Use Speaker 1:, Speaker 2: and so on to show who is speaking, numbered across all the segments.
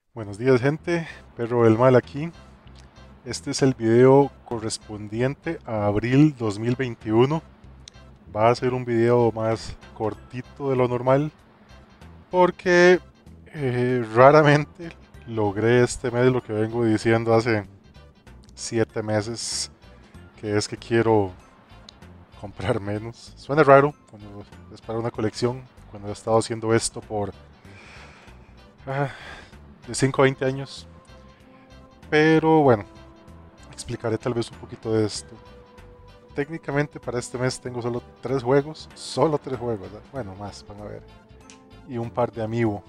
Speaker 1: Buenos días, gente, Perro del Mal aquí. Este es el video correspondiente a abril 2021. Va a ser un video más cortito de lo normal porque raramente logré este mes lo que vengo diciendo hace 7 meses, que es que quiero comprar menos. Suena raro cuando es para una colección, cuando he estado haciendo esto por ah, de 5 a 20 años. Pero bueno, explicaré tal vez un poquito de esto. Técnicamente para este mes tengo solo tres juegos, ¿verdad? Bueno, más, van a ver, y un par de amiibo.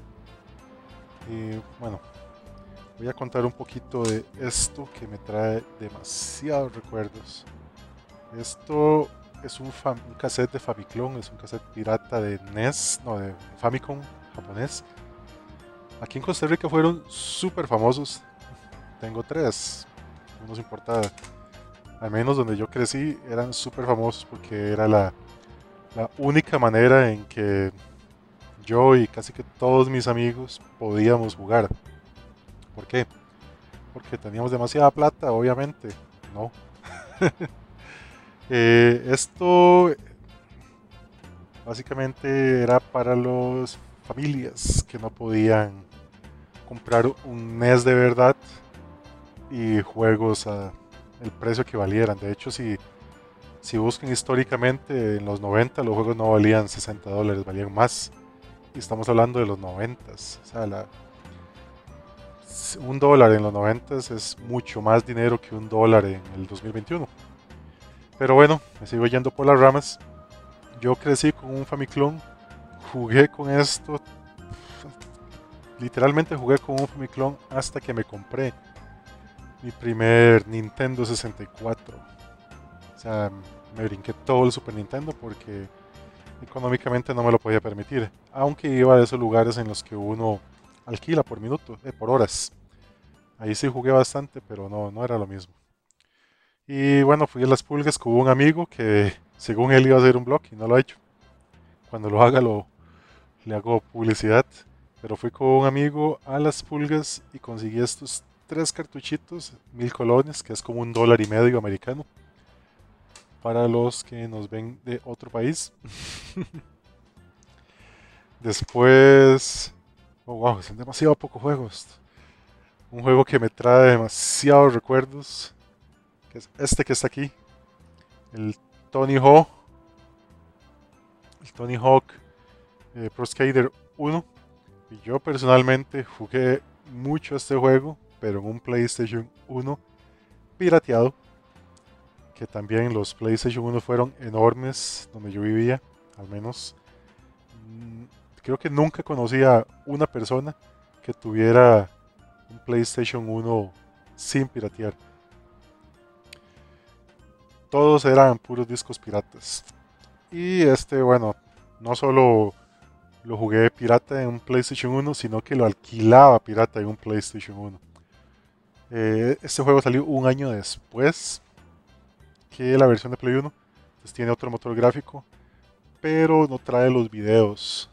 Speaker 1: Y bueno, voy a contar un poquito de esto que me trae demasiados recuerdos. Esto es un cassette de Famiclone, es un cassette pirata de NES, no, de Famicom japonés. Aquí en Costa Rica fueron súper famosos. Tengo tres, no nos importa, al menos donde yo crecí eran súper famosos porque era la única manera en que yo y casi que todos mis amigos podíamos jugar. ¿Por qué? Porque teníamos demasiada plata, obviamente. No. Esto básicamente era para las familias que no podían comprar un NES de verdad y juegos a el precio que valieran. De hecho, si buscan históricamente, en los 90 los juegos no valían $60, valían más. Y estamos hablando de los 90. O sea, un dólar en los 90 es mucho más dinero que un dólar en el 2021. Pero bueno, me sigo yendo por las ramas. Yo crecí con un Famiclone, jugué con esto, literalmente jugué con un Famiclone hasta que me compré mi primer Nintendo 64. O sea, me brinqué todo el Super Nintendo porque económicamente no me lo podía permitir. Aunque iba a esos lugares en los que uno alquila por minuto, por horas. Ahí sí jugué bastante, pero no era lo mismo. Y bueno, fui a las pulgas con un amigo que según él iba a hacer un blog y no lo ha hecho. Cuando lo haga le hago publicidad. Pero fui con un amigo a las pulgas y conseguí estos tres cartuchitos, 1000 colones, que es como un dólar y medio americano. Para los que nos ven de otro país. Después... Oh, wow, son demasiado pocos juegos. Un juego que me trae demasiados recuerdos, que es este que está aquí. El Tony Hawk, el Tony Hawk Pro Skater 1. Y yo personalmente jugué mucho este juego, pero en un PlayStation 1 pirateado, que también los PlayStation 1 fueron enormes donde yo vivía, al menos. mm, Creo que nunca conocí a una persona que tuviera un PlayStation 1 sin piratear. Todos eran puros discos piratas. Y este, bueno, no solo lo jugué pirata en un PlayStation 1, sino que lo alquilaba pirata en un PlayStation 1. Este juego salió un año después que la versión de Play 1. Entonces tiene otro motor gráfico, pero no trae los videos.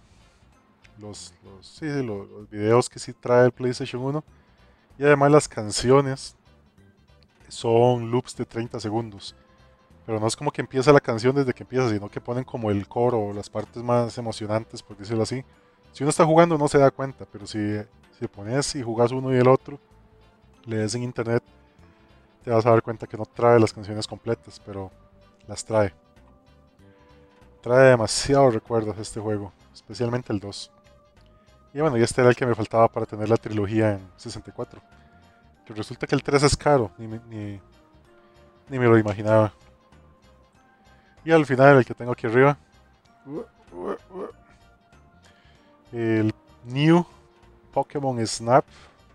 Speaker 1: Los videos que sí trae el PlayStation 1. Y además las canciones son loops de 30 segundos. Pero no es como que empieza la canción desde que empieza, sino que ponen como el coro o las partes más emocionantes, por decirlo así. Si uno está jugando no se da cuenta, pero si pones y jugás uno y el otro, lees en internet, te vas a dar cuenta que no trae las canciones completas, pero las trae. Trae demasiados recuerdos este juego, especialmente el 2. Y bueno, y este era el que me faltaba para tener la trilogía en 64. Que resulta que el 3 es caro, ni me lo imaginaba. Y al final, el que tengo aquí arriba, el New Pokémon Snap,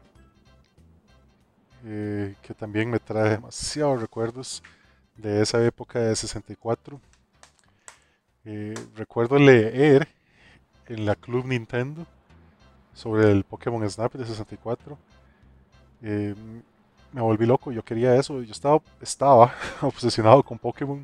Speaker 1: que también me trae demasiados recuerdos de esa época de 64. Recuerdo leer en la Club Nintendo sobre el Pokémon Snap de 64. Eh, Me volví loco, yo quería eso, yo estaba obsesionado con Pokémon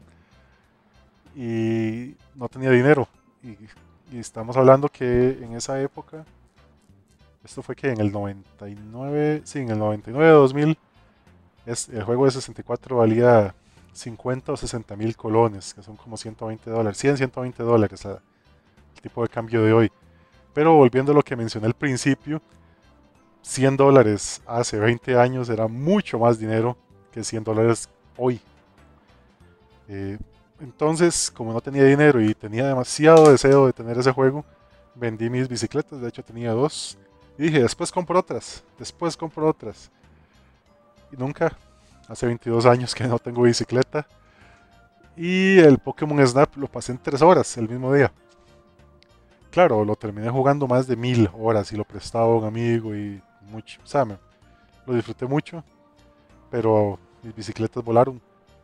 Speaker 1: y no tenía dinero. Y estamos hablando que en esa época Esto fue que en el 99, sí, en el 99 2000, el juego de 64 valía 50 o 60 mil colones, que son como $120, 100, $120, el tipo de cambio de hoy. Pero volviendo a lo que mencioné al principio, $100 hace 20 años era mucho más dinero que $100 hoy. Eh, entonces, como no tenía dinero y tenía demasiado deseo de tener ese juego, vendí mis bicicletas, de hecho tenía dos. Y dije, después compro otras, después compro otras. Y nunca, hace 22 años que no tengo bicicleta. Y el Pokémon Snap lo pasé en 3 horas el mismo día. Claro, lo terminé jugando más de 1000 horas y lo prestaba a un amigo y mucho. O sea, lo disfruté mucho, pero mis bicicletas volaron.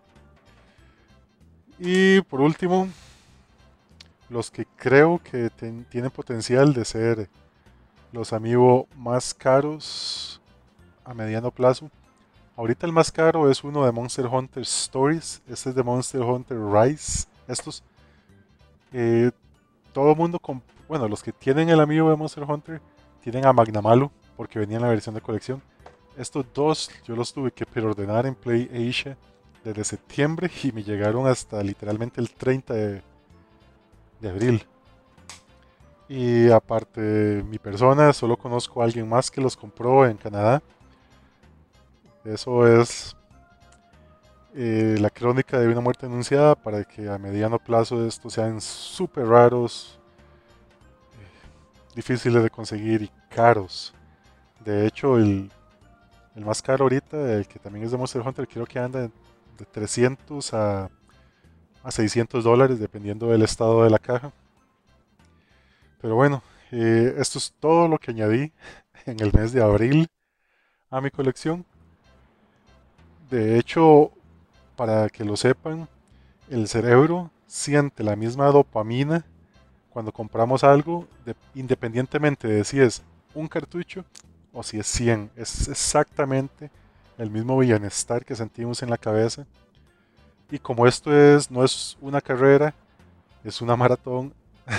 Speaker 1: Y por último, los que creo que tienen potencial de ser los amigos más caros a mediano plazo. Ahorita el más caro es uno de Monster Hunter Stories. Este es de Monster Hunter Rise. Estos, eh, todo el mundo, bueno, los que tienen el amigo de Monster Hunter, tienen a Magnamalo, porque venía en la versión de colección. Estos dos yo los tuve que preordenar en Play Asia desde septiembre y me llegaron hasta literalmente el 30 de abril. Y aparte de mi persona, solo conozco a alguien más que los compró en Canadá. Eso es la crónica de una muerte anunciada para que a mediano plazo estos sean súper raros, difíciles de conseguir y caros. De hecho, el más caro ahorita, el que también es de Monster Hunter, creo que anda de 300 a $600, dependiendo del estado de la caja. Pero bueno, esto es todo lo que añadí en el mes de abril a mi colección. De hecho, para que lo sepan, el cerebro siente la misma dopamina cuando compramos algo, independientemente de si es un cartucho o si es 100. Es exactamente el mismo bienestar que sentimos en la cabeza. Y como esto no es una carrera, es una maratón,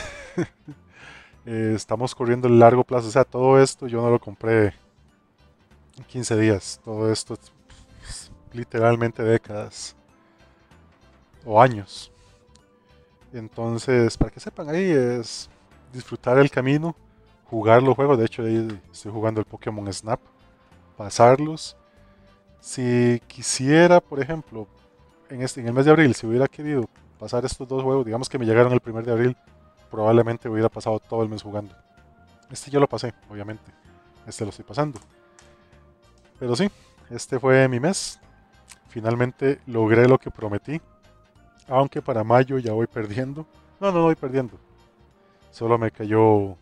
Speaker 1: estamos corriendo el largo plazo. O sea, todo esto yo no lo compré en 15 días. Todo esto es literalmente décadas o años. Entonces, para que sepan ahí, es disfrutar el camino, jugar los juegos. De hecho, ahí estoy jugando el Pokémon Snap, pasarlos. Si quisiera, por ejemplo, en el mes de abril, si hubiera querido pasar estos dos juegos, digamos que me llegaron el 1 de abril, probablemente hubiera pasado todo el mes jugando. Este yo lo pasé, obviamente. Este lo estoy pasando. Pero sí, este fue mi mes. Finalmente logré lo que prometí. Aunque para mayo ya voy perdiendo. No voy perdiendo. Solo me cayó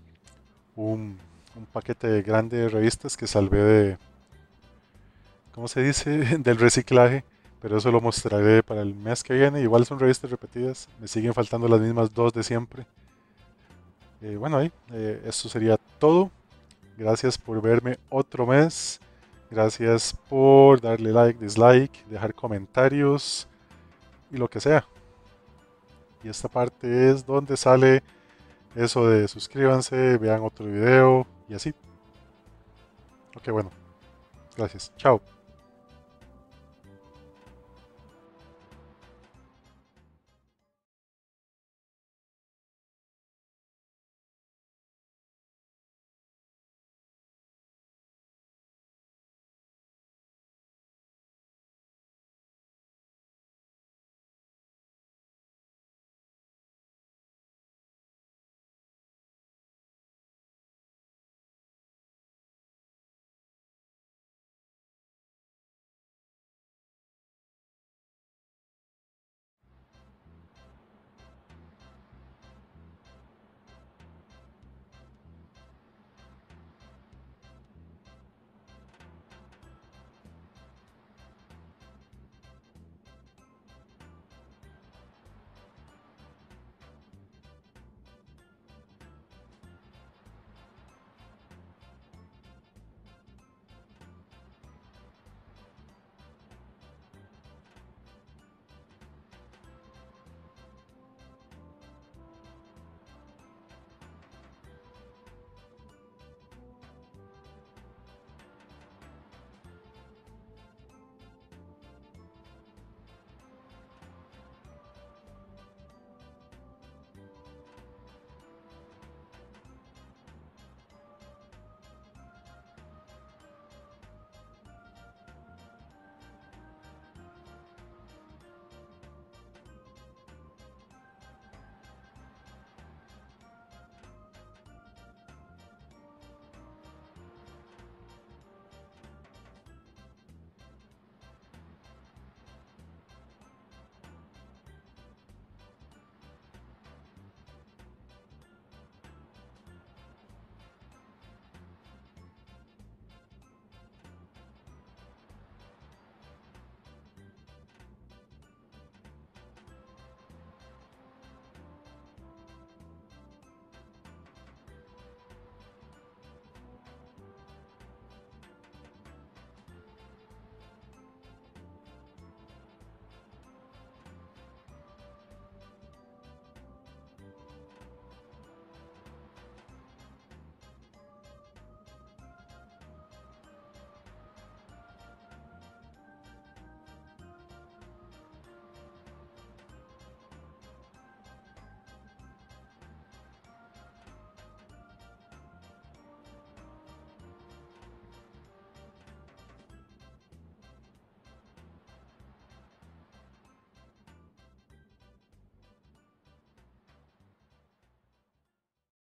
Speaker 1: un paquete grande de revistas que salvé ¿cómo se dice? Del reciclaje. Pero eso lo mostraré para el mes que viene. Igual son revistas repetidas. Me siguen faltando las mismas dos de siempre. Bueno, ahí. Esto sería todo. Gracias por verme otro mes. Gracias por darle like, dislike, dejar comentarios y lo que sea. Y esta parte es donde sale eso de suscríbanse, vean otro video y así. Ok, bueno, gracias. Chao.